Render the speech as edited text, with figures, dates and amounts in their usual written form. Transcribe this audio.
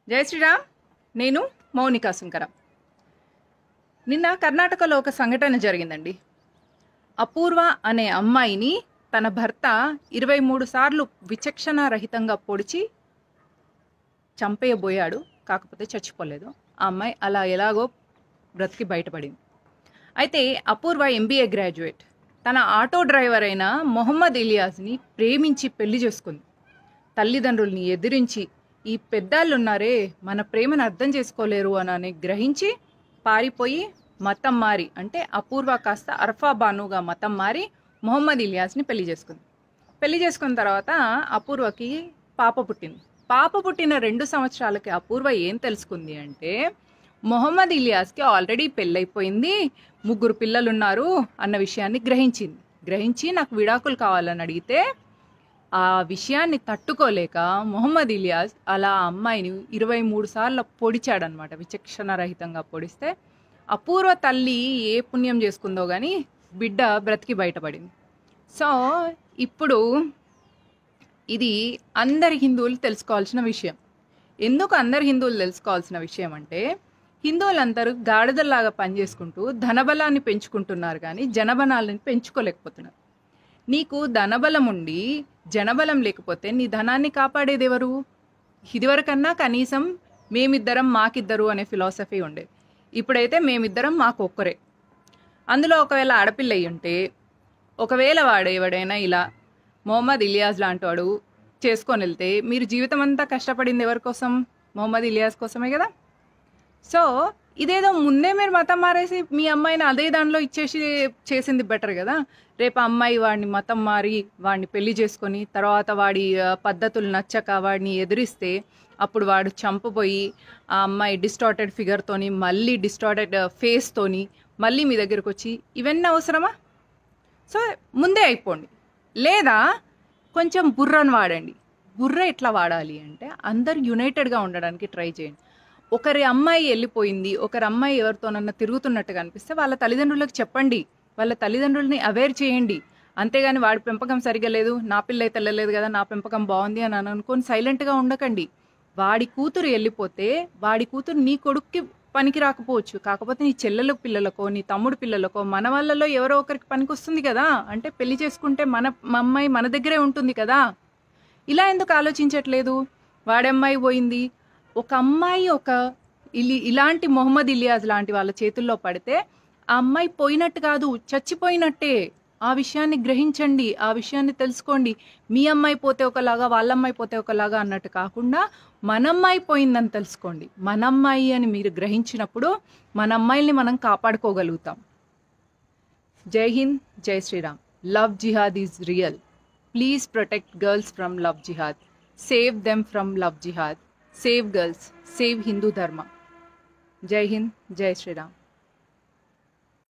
జై శ్రీరామ్. నేను మౌనికా సుంకర. నిన్న కర్ణాటకలో ఒక సంఘటన జరిగిందండి. అపూర్వ అనే అమ్మాయిని తన భర్త 23 సార్లు విచక్షణారహితంగా పొడిచి చంపేయబోయాడు. కాకపోతే చచ్చిపోలేదు. ఆ అమ్మాయి అలా ఎలాగో బ్రతికి బయటపడింది. అయితే అపూర్వ MBA గ్రాడ్యుయేట్. తన ఆటో డ్రైవర్ అయిన మొహమ్మద్ ఇలియాస్ని ప్రేమించి పెళ్లి చేసుకుంది. తల్లిదండ్రుల్ని ఎదిరించి ఈ పెద్దాళ్ళు ఉన్నారే మన ప్రేమను అర్థం చేసుకోలేరు అని గ్రహించి పారిపోయి మతం మారి, అంటే అపూర్వ కాస్త అర్ఫా బానుగా మతం మారి మొహమ్మద్ ఇలియాస్ని పెళ్లి చేసుకుంది. పెళ్లి చేసుకున్న తర్వాత అపూర్వకి పాప పుట్టింది. పాప పుట్టిన 2 సంవత్సరాలకి అపూర్వ ఏం తెలుసుకుంది అంటే మొహమ్మద్ ఇలియాస్కి ఆల్రెడీ పెళ్ళైపోయింది, 3 పిల్లలు ఉన్నారు అన్న విషయాన్ని గ్రహించి నాకు విడాకులు కావాలని అడిగితే ఆ విషయాన్ని తట్టుకోలేక మొహమ్మద్ ఇలియాస్ అలా అమ్మాయిని 23 సార్లు పొడిచాడనమాట. విచక్షణారహితంగా పొడిస్తే అపూర్వ తల్లి ఏ పుణ్యం చేసుకుందో కానీ బిడ్డ బ్రతికి బయటపడింది. సో ఇప్పుడు ఇది అందరి హిందువులు తెలుసుకోవాల్సిన విషయం. ఎందుకు అందరు హిందువులు తెలుసుకోవాల్సిన విషయం అంటే హిందువులందరూ గాడిదల్లాగా పనిచేసుకుంటూ ధనబలాన్ని పెంచుకుంటున్నారు కానీ జనబలాన్ని పెంచుకోలేకపోతున్నారు. నీకు ధనబలం ఉండి జనబలం లేకపోతే నీ ధనాన్ని కాపాడేది ఎవరు? ఇదివరకన్నా కనీసం మేమిద్దరం మాకిద్దరు అనే ఫిలాసఫీ ఉండేది. ఇప్పుడైతే మేమిద్దరం మాకు ఒక్కరే. అందులో ఒకవేళ ఆడపిల్ల అయ్యి ఉంటే, ఒకవేళ వాడు ఎవడైనా ఇలా మొహమ్మద్ ఇలియాస్ లాంటి వాడు చేసుకొని వెళ్తే మీరు జీవితం అంతా కష్టపడింది ఎవరి కోసం? మొహమ్మద్ ఇలియాస్ కోసమే కదా. సో ఇదేదో ముందే మీరు మతం మారేసి మీ అమ్మాయిని అదే దానిలో ఇచ్చేసి చేసింది బెటర్ కదా. రేపు అమ్మాయి వాడిని మతం మారి వాడిని పెళ్లి చేసుకొని తర్వాత వాడి పద్ధతులు నచ్చక వాడిని ఎదిరిస్తే అప్పుడు వాడు చంపబోయి ఆ అమ్మాయి డిస్టార్టెడ్ ఫిగర్తోని మళ్ళీ డిస్టార్టెడ్ ఫేస్తోని మళ్ళీ మీ దగ్గరకు వచ్చి ఇవన్నీ అవసరమా? సో ముందే అయిపోండి. లేదా కొంచెం బుర్రను వాడండి. బుర్ర ఎట్లా వాడాలి అంటే అందరు యునైటెడ్గా ఉండడానికి ట్రై చేయండి. ఒకరి అమ్మాయి వెళ్ళిపోయింది, ఒకరి అమ్మాయి ఎవరితోనన్నా తిరుగుతున్నట్టుగా అనిపిస్తే వాళ్ళ తల్లిదండ్రులకు చెప్పండి, వాళ్ళ తల్లిదండ్రులని అవేర్ చేయండి. అంతేగాని వాడి పెంపకం సరిగా లేదు, నా పిల్ల అయితే వెళ్ళలేదు కదా, నా పెంపకం బాగుంది అని అనుకొని సైలెంట్గా ఉండకండి. వాడి కూతురు వెళ్ళిపోతే వాడి కూతురు నీ కొడుక్కి పనికి రాకపోవచ్చు, కాకపోతే నీ చెల్లెల పిల్లలకో నీ తమ్ముడు పిల్లలకో మన వాళ్ళలో ఎవరో ఒకరికి పనికి వస్తుంది కదా. అంటే పెళ్లి చేసుకుంటే మన అమ్మాయి మన దగ్గరే ఉంటుంది కదా. ఇలా ఎందుకు ఆలోచించట్లేదు? వాడమ్మాయి పోయింది, ఒక అమ్మాయి ఇలాంటి మొహమ్మద్ ఇలియాస్ లాంటి వాళ్ళ చేతుల్లో పడితే ఆ అమ్మాయి పోయినట్టు కాదు, చచ్చిపోయినట్టే. ఆ విషయాన్ని గ్రహించండి, ఆ విషయాన్ని తెలుసుకోండి. మీ అమ్మాయి పోతే ఒకలాగా వాళ్ళ అమ్మాయి పోతే ఒకలాగా అన్నట్టు కాకుండా మన అమ్మాయి పోయిందని తెలుసుకోండి. మన అమ్మాయి అని మీరు గ్రహించినప్పుడు మన అమ్మాయిల్ని మనం కాపాడుకోగలుగుతాం. జై హింద్, జై Shriram. Love jihad is real. Please protect girls from love jihad. Save them from love jihad. Save girls, save Hindu Dharma. Jai Hind, Jai Shri Ram.